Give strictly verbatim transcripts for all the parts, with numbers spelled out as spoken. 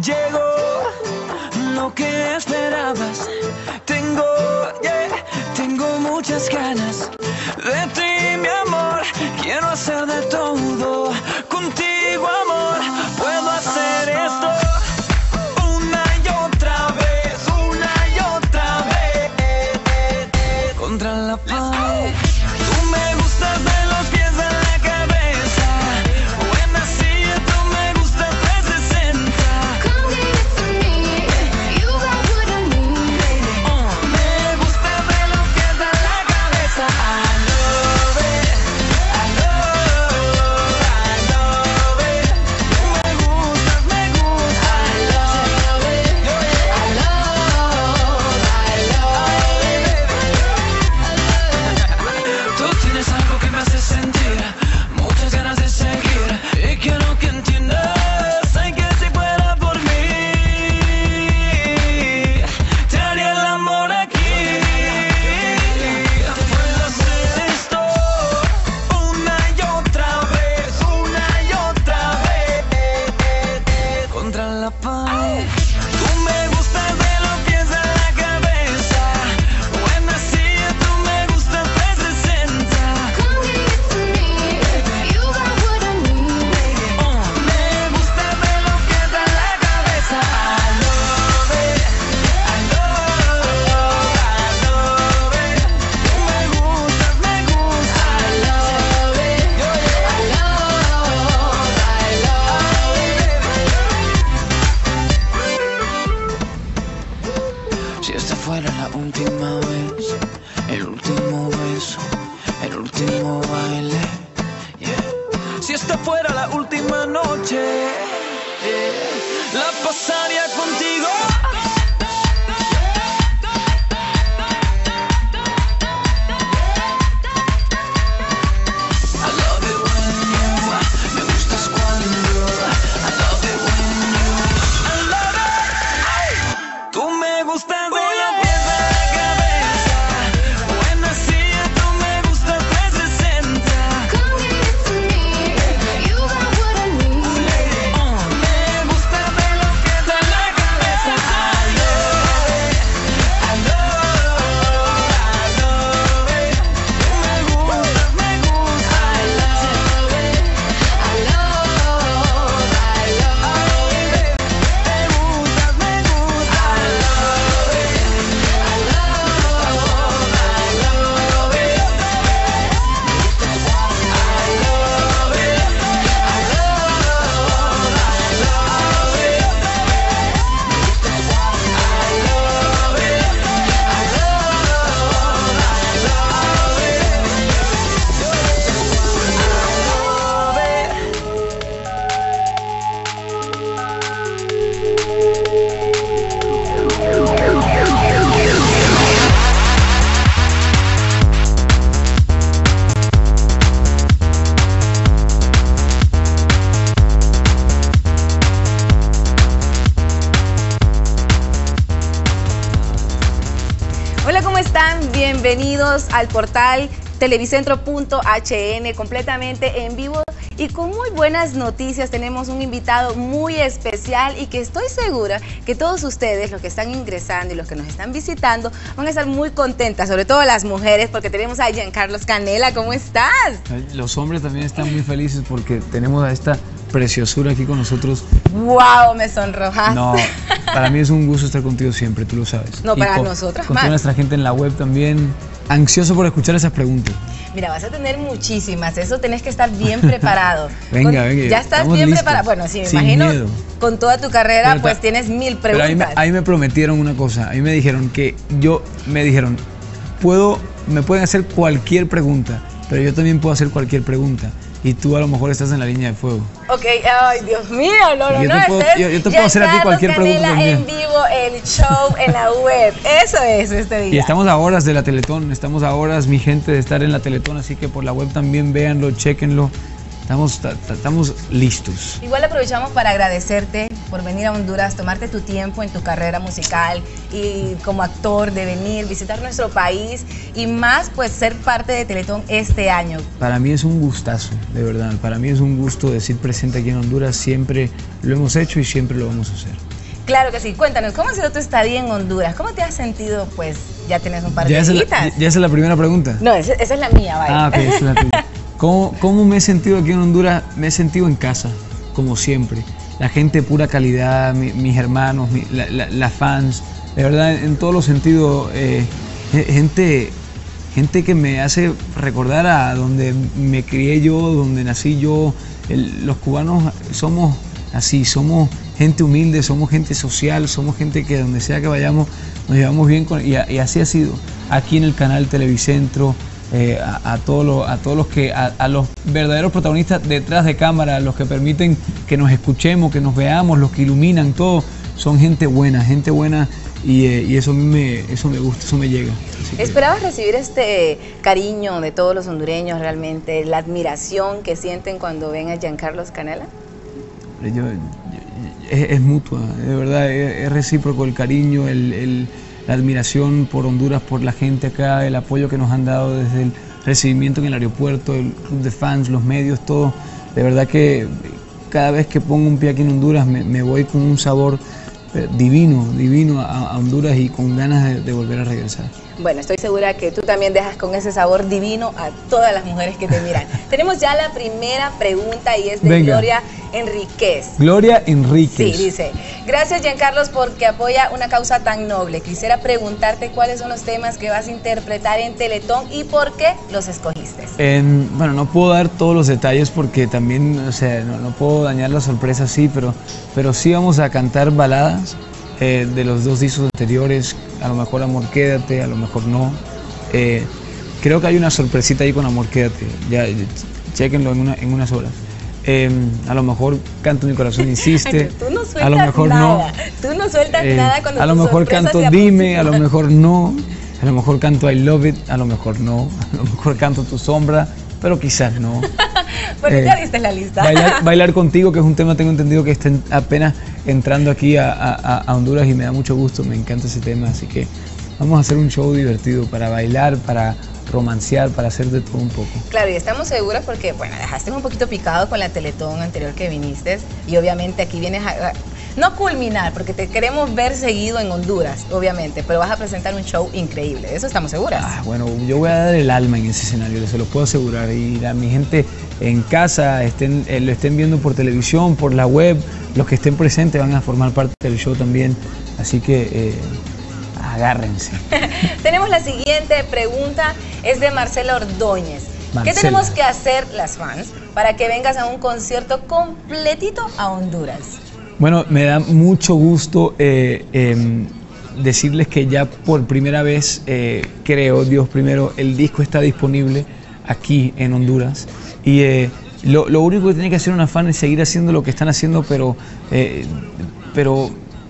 llegó lo que esperabas. Tengo, yeah, tengo muchas ganas de ti, mi amor. Quiero hacer de todo contigo, amor. Puedo hacer esto una y otra vez, una y otra vez, contra la pared. Tú me gustas de los pies a la cabeza. When I see you, tú me gustas trescientos sesenta. Come get it from me, you got what I need, baby. Uh, me gustas de los pies a la cabeza. I love it, I love, I love it. Tú me gustas, me gustas. I love it, I love, I love it. Tú tienes algo que me hace sentir muchas ganas de seguir y quiero que entiendas, sé que si fuera por mí te haría el amor aquí. Puedo hacer esto una y otra vez, una y otra vez, contra la pared. Tú me gustas de los pies a la cabeza. When I see you, tú me gustas trescientos sesenta. Come get it from me, you got what I need, baby. Uh, me gustas de los pies a la cabeza. I love it, I love, I love it. Tú me gustas, me gustas. I love it, I love, I love it. Si esta fuera la última vez, el último beso, el último baile, yeah. Si esta fuera la última noche, yeah, la pasaría contigo. I love it when you, me gustas cuando, I love it when you, I love it. Tú me gustas de los pies a la cabeza. When I see you, tú me gustas trescientos sesenta. Come get it from me, you got what I need, baby. Uh, me gustas de los pies a la cabeza. I love it, I love, I love it. Tú me gustas, me gustas. I love it, I love, I love it. Te gustas, me gustas. I love it, I love, I love it. I love it, I love, I love it. Hola, ¿cómo están? Bienvenidos al portal televicentro punto h n, completamente en vivo y con muy buenas noticias. Tenemos un invitado muy especial y que estoy segura que todos ustedes, los que están ingresando y los que nos están visitando, van a estar muy contentas, sobre todo las mujeres, porque tenemos a Giancarlos Canela. ¿Cómo estás? Los hombres también están muy felices porque tenemos a esta preciosura aquí con nosotros. ¡Wow! Me sonrojaste. No, para mí es un gusto estar contigo siempre, tú lo sabes. No, Y para con, nosotras con más. toda nuestra gente en la web también, ansioso por escuchar esas preguntas. Mira, vas a tener muchísimas, eso tenés que estar bien preparado. Venga, Con- venga, Ya estás estamos bien listos. preparado. Bueno, sí, me Sin imagino, miedo. con toda tu carrera, Pero pues ta- tienes mil Pero ahí preguntas. me, ahí me prometieron una cosa, ahí me dijeron que yo, me dijeron, puedo, me pueden hacer cualquier pregunta, pero yo también puedo hacer cualquier pregunta. Y tú a lo mejor estás en la línea de fuego. Ok, ay, Dios mío, no, no, Yo no. te puedo- este es yo- yo te puedo hacer a ti Giancarlo cualquier pregunta Canela también. en vivo, el show en la web. Eso es este día. Y estamos a horas de la Teletón, estamos a horas, mi gente, de estar en la Teletón, así que por la web también véanlo, chéquenlo. Estamos, ta- ta- estamos listos. Igual aprovechamos para agradecerte por venir a Honduras, tomarte tu tiempo en tu carrera musical y como actor de venir, visitar nuestro país y más pues ser parte de Teletón este año. Para mí es un gustazo, de verdad. Para mí es un gusto decir presente aquí en Honduras. Siempre lo hemos hecho y siempre lo vamos a hacer. Claro que sí. Cuéntanos, ¿cómo ha sido tu estadía en Honduras? ¿Cómo te has sentido? Pues ya tienes un par de ¿Ya esa, es días. la, ya esa es la primera pregunta? No, esa, esa es la mía, vaya. Ah, ok, esa es la tuya. ¿Cómo, ¿Cómo me he sentido aquí en Honduras? Me he sentido en casa, como siempre. La gente de pura calidad, mi, mis hermanos, mi, la, la, las fans, de verdad, en todos los sentidos, eh, gente, gente que me hace recordar a donde me crié yo, donde nací yo. El, los cubanos somos así, somos gente humilde, somos gente social, somos gente que donde sea que vayamos nos llevamos bien con, y, y así ha sido aquí en el canal Televicentro. Eh, a, a, todos los, a todos los que, a, a los verdaderos protagonistas detrás de cámara, los que permiten que nos escuchemos, que nos veamos, los que iluminan todo, son gente buena, gente buena y, eh, y eso a mí me, eso me gusta, eso me llega. Así que... ¿Esperabas recibir este cariño de todos los hondureños realmente, la admiración que sienten cuando ven a Giancarlo Canela? Yo, yo, es, es mutua, de verdad, es, es recíproco el cariño, el, el la admiración por Honduras, por la gente acá, el apoyo que nos han dado desde el recibimiento en el aeropuerto, el club de fans, los medios, todo. De verdad que cada vez que pongo un pie aquí en Honduras me, me voy con un sabor divino, divino a, a Honduras y con ganas de, de volver a regresar. Bueno, estoy segura que tú también dejas con ese sabor divino a todas las mujeres que te miran. Tenemos ya la primera pregunta y es de Venga. Gloria Enríquez. Gloria Enríquez. Sí, dice, gracias Giancarlo porque apoya una causa tan noble. Quisiera preguntarte cuáles son los temas que vas a interpretar en Teletón y por qué los escogiste. En, bueno, no puedo dar todos los detalles porque también, o sea, no, no puedo dañar la sorpresa así, pero, pero sí vamos a cantar baladas eh, de los dos discos anteriores. A lo mejor Amor Quédate, a lo mejor no. Eh, creo que hay una sorpresita ahí con Amor Quédate, ya, ya chéquenlo en, una, en unas horas. Eh, a lo mejor Canto Mi Corazón Insiste, Tú no sueltas a lo mejor nada. no. Tú no sueltas Eh, nada cuando a lo tu mejor sorpresa canto se Dime, a lo aproxima. mejor no, a lo mejor canto I Love It, a lo mejor no, a lo mejor canto Tu Sombra, pero quizás no. Bueno, Eh, ya viste la lista. Bailar, bailar Contigo, que es un tema, tengo entendido que está en- apenas entrando aquí a, a- a Honduras y me da mucho gusto, me encanta ese tema, así que vamos a hacer un show divertido para bailar, para romancear, para hacer de todo un poco. Claro, y estamos seguros porque, bueno, dejaste un poquito picado con la Teletón anterior que viniste y obviamente aquí vienes a, a- no a culminar, porque te queremos ver seguido en Honduras, obviamente, pero vas a presentar un show increíble, de eso estamos seguras. Ah, bueno, yo voy a dar el alma en ese escenario, se lo puedo asegurar. Y a mi gente en casa, estén, eh, lo estén viendo por televisión, por la web, los que estén presentes van a formar parte del show también. Así que eh, agárrense. Tenemos la siguiente pregunta, es de Marcela Ordóñez. ¿Qué Marcela. tenemos que hacer las fans para que vengas a un concierto completito a Honduras? Bueno, me da mucho gusto eh, eh, decirles que ya por primera vez, eh, creo, Dios primero, el disco está disponible aquí en Honduras. Y eh, lo, lo único que tiene que hacer una fan es seguir haciendo lo que están haciendo, pero, eh, pero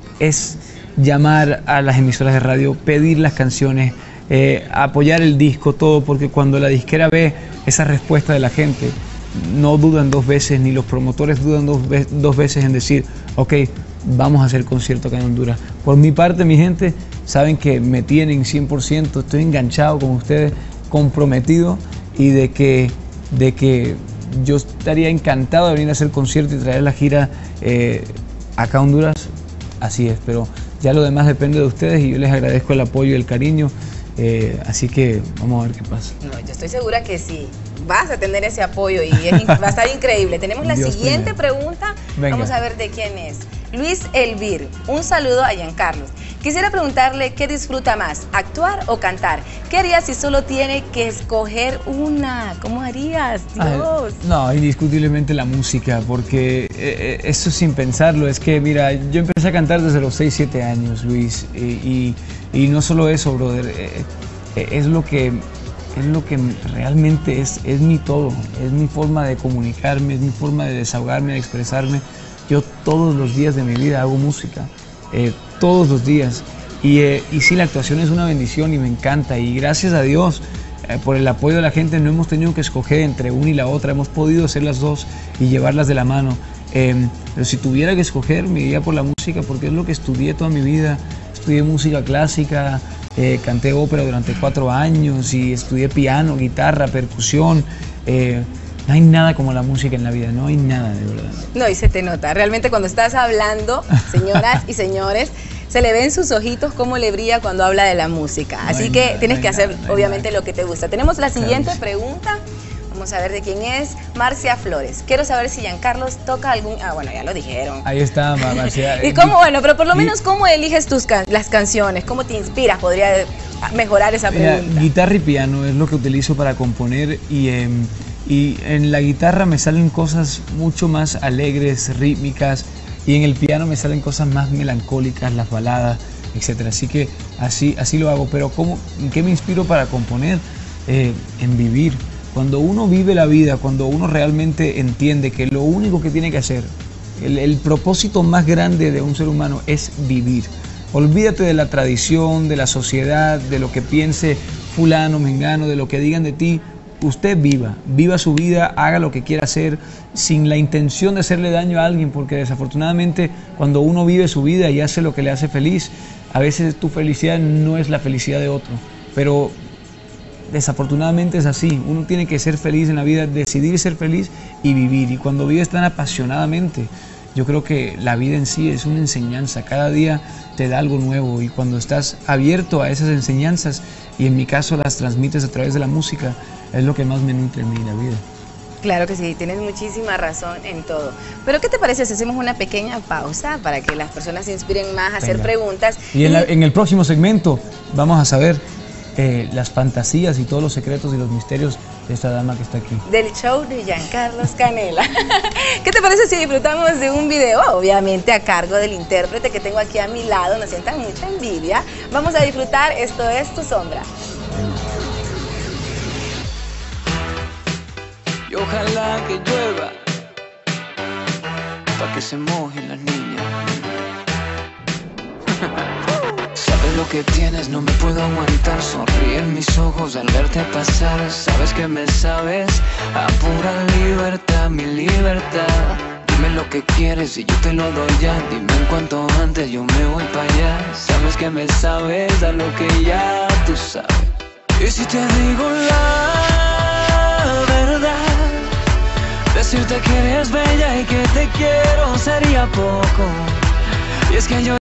es llamar a las emisoras de radio, pedir las canciones, eh, apoyar el disco, todo, porque cuando la disquera ve esa respuesta de la gente, no dudan dos veces, ni los promotores dudan dos, ve dos veces en decir, ok, vamos a hacer concierto acá en Honduras. Por mi parte, mi gente, saben que me tienen cien por ciento, estoy enganchado con ustedes, comprometido, y de que, de que yo estaría encantado de venir a hacer concierto y traer la gira eh, acá a Honduras, así es, pero ya lo demás depende de ustedes y yo les agradezco el apoyo y el cariño, eh, así que vamos a ver qué pasa. No, yo estoy segura que sí. Vas a tener ese apoyo y es, va a estar increíble. Tenemos la Dios siguiente primero. pregunta. Venga. Vamos a ver de quién es. Luis Elvir, un saludo a Giancarlo. Quisiera preguntarle qué disfruta más, actuar o cantar. ¿Qué harías si solo tiene que escoger una? ¿Cómo harías? Dios. Ay, no, indiscutiblemente la música, porque eh, eh, eso sin pensarlo, es que mira, yo empecé a cantar desde los seis, siete años, Luis, y, y, y no solo eso, brother, eh, eh, es lo que... es lo que realmente es, es mi todo, es mi forma de comunicarme, es mi forma de desahogarme, de expresarme. Yo todos los días de mi vida hago música, eh, todos los días. Y, eh, y sí, la actuación es una bendición y me encanta. Y gracias a Dios, eh, por el apoyo de la gente, no hemos tenido que escoger entre una y la otra. Hemos podido hacer las dos y llevarlas de la mano. Eh, pero si tuviera que escoger, me iría por la música porque es lo que estudié toda mi vida. Estudié música clásica, eh, canté ópera durante cuatro años y estudié piano, guitarra, percusión. Eh, No hay nada como la música en la vida, no hay nada, de verdad. No, y se te nota. Realmente cuando estás hablando, señoras y señores, se le ve en sus ojitos cómo le brilla cuando habla de la música. No Así hay que nada, tienes no que hay hacer, nada, no hay obviamente, nada. lo que te gusta. Tenemos la siguiente Claro. pregunta. Vamos a ver de quién es. Marcia Flores. Quiero saber si Giancarlos toca algún... Ah, bueno, ya lo dijeron. Ahí está, Ma- Marcia. ¿Y cómo, bueno, pero por lo Y- menos, cómo eliges tus can- las canciones? ¿Cómo te inspiras? Podría mejorar esa Mira, pregunta. guitarra y piano es lo que utilizo para componer y, em, y en la guitarra me salen cosas mucho más alegres, rítmicas, y en el piano me salen cosas más melancólicas, las baladas, etcétera. Así que así, así lo hago. Pero ¿cómo, ¿en qué me inspiro para componer? Eh, en vivir. Cuando uno vive la vida, cuando uno realmente entiende que lo único que tiene que hacer, el, el propósito más grande de un ser humano es vivir. Olvídate de la tradición, de la sociedad, de lo que piense fulano, mengano, de lo que digan de ti. Usted viva, viva su vida, haga lo que quiera hacer sin la intención de hacerle daño a alguien, porque desafortunadamente cuando uno vive su vida y hace lo que le hace feliz, a veces tu felicidad no es la felicidad de otro, pero desafortunadamente es así. Uno tiene que ser feliz en la vida, decidir ser feliz y vivir. Y cuando vives tan apasionadamente, yo creo que la vida en sí es una enseñanza. Cada día te da algo nuevo y cuando estás abierto a esas enseñanzas, y en mi caso las transmites a través de la música, es lo que más me nutre en mí, la vida. Claro que sí, tienes muchísima razón en todo. Pero ¿qué te parece si hacemos una pequeña pausa para que las personas se inspiren más a hacer Venga. preguntas? Y en, la- en el próximo segmento vamos a saber eh, las fantasías y todos los secretos y los misterios de esta dama que está aquí. Del show de Giancarlos Canela. ¿Qué te parece si disfrutamos de un video, obviamente a cargo del intérprete que tengo aquí a mi lado? Nos sientan mucha envidia. Vamos a disfrutar, esto es Tu Sombra. Y ojalá que llueva pa' que se mojen las niñas. Sabes lo que tienes, no me puedo aguantar. Sonríen mis ojos al verte pasar. Sabes que me sabes a pura libertad, mi libertad. Dime lo que quieres y yo te lo doy ya. Dime en cuanto antes yo me voy para allá. Sabes que me sabes a lo que ya tú sabes. Y si te digo la verdad, decirte que eres bella y que te quiero sería poco. Y es que yo